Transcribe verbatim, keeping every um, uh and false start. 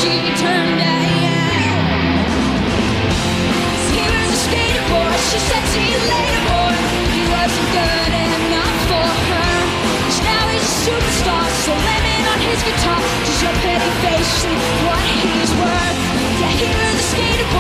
she turned out, yeah. He was a skater boy, she said see you later boy. He wasn't good enough for her. Now he's a superstar, so lemon on his guitar. Does your pretty face see what he's worth? Yeah, he was a skater boy.